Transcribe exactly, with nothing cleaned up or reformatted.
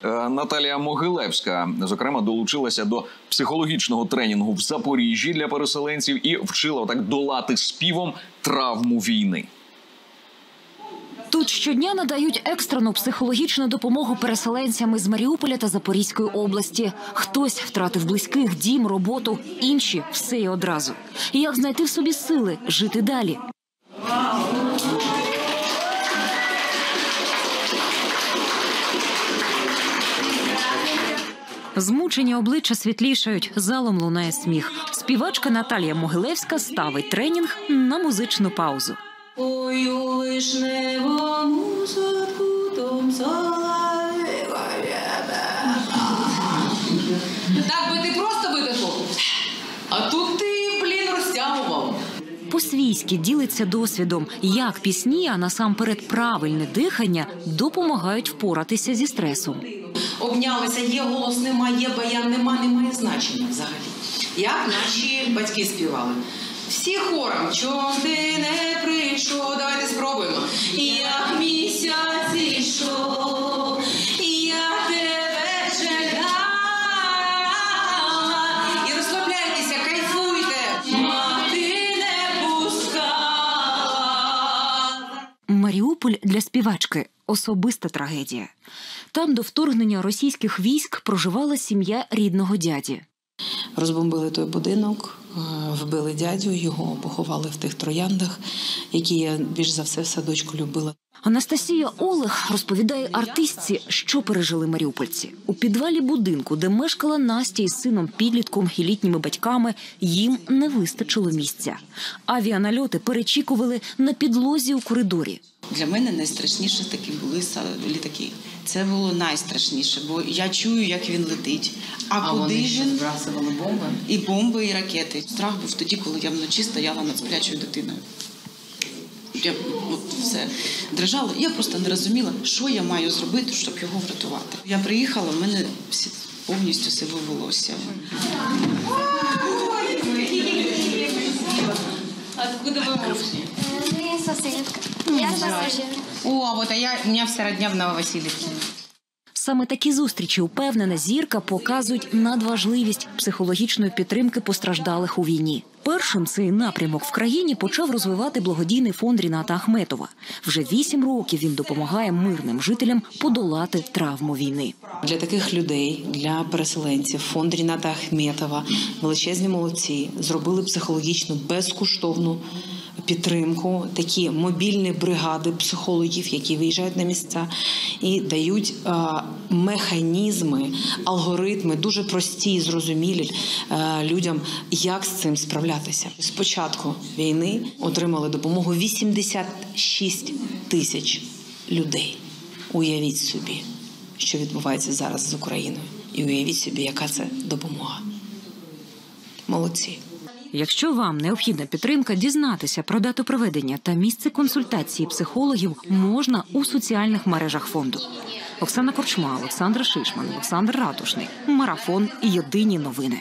Наталія Могилевська, зокрема, долучилася до психологічного тренінгу в Запоріжжі для переселенців і вчила так долати співом травму війни. Тут щодня надають екстрену психологічну допомогу переселенцям із Маріуполя та Запорізької області. Хтось втратив близьких, дім, роботу, інші – все і одразу. Як знайти в собі сили жити далі? Змучені обличчя світлішають, залом лунає сміх. Співачка Наталія Могилевська ставить тренінг на музичну паузу. Ой, у вишневому садку том соловейка. Так би ти просто видихав, а тут ти, блін, розтягував. По-свійськи ділиться досвідом, як пісні, а насамперед правильне дихання, допомагають впоратися зі стресом. Обнялися, є голос, нема, є баян, нема, немає значення взагалі. Як наші батьки співали. Всі хором, чом ти не прийшов, давайте спробуємо. Як місяць ішов, я тебе чекала. І розслабляйтеся, кайфуйте, мати не пускала. Маріуполь для співачки – особиста трагедія. Там до вторгнення російських військ проживала сім'я рідного дяді. Розбомбили той будинок, вбили дядю, його поховали в тих трояндах, які я більш за все в садочку любила. Анастасія Олег розповідає артистці, що пережили маріупольці. У підвалі будинку, де мешкала Настя із сином-підлітком і літніми батьками, їм не вистачило місця. Авіанальоти перечікували на підлозі у коридорі. Для мене найстрашніше таки були літаки. Це було найстрашніше, бо я чую, як він летить. А, а куди вони ще збрасували бомби? І бомби, і ракети. Страх був тоді, коли я вночі стояла над сплячою дитиною. Я от, все дрижала. Я просто не розуміла, що я маю зробити, щоб його врятувати. Я приїхала, в мене всі, повністю сиве волосся. Откуда ви можете? Соседка. Я с Запорожья. О, а вот а я, у меня вся родня в Нововасильевке. Саме такі зустрічі, упевнена зірка, показують надважливість психологічної підтримки постраждалих у війні. Першим цей напрямок в країні почав розвивати благодійний фонд Ріната Ахметова. Вже вісім років він допомагає мирним жителям подолати травму війни. Для таких людей, для переселенців, фонд Ріната Ахметова, величезні молодці, зробили психологічну безкоштовну підтримку, такі мобільні бригади психологів, які виїжджають на місця і дають е, механізми, алгоритми, дуже прості і зрозумілі е, людям, як з цим справлятися. З початку війни отримали допомогу вісімдесят шість тисяч людей. Уявіть собі, що відбувається зараз з Україною. І уявіть собі, яка це допомога. Молодці. Якщо вам необхідна підтримка, дізнатися про дату проведення та місце консультації психологів можна у соціальних мережах фонду. Оксана Корчма, Олександр Шишман, Олександр Ратушний. Марафон. Єдині новини.